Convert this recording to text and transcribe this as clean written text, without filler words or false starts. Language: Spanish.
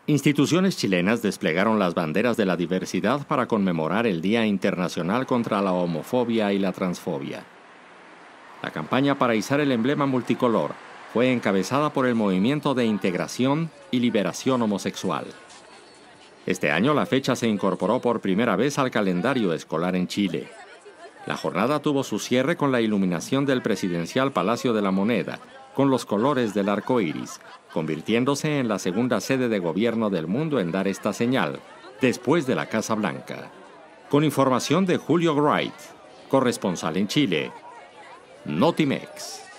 Instituciones chilenas desplegaron las banderas de la diversidad para conmemorar el Día Internacional contra la Homofobia y la Transfobia. La campaña para izar el emblema multicolor fue encabezada por el Movimiento de Integración y Liberación Homosexual. Este año la fecha se incorporó por primera vez al calendario escolar en Chile. La jornada tuvo su cierre con la iluminación del presidencial Palacio de la Moneda, con los colores del arco iris, convirtiéndose en la segunda sede de gobierno del mundo en dar esta señal, después de la Casa Blanca. Con información de Julio Wright, corresponsal en Chile, Notimex.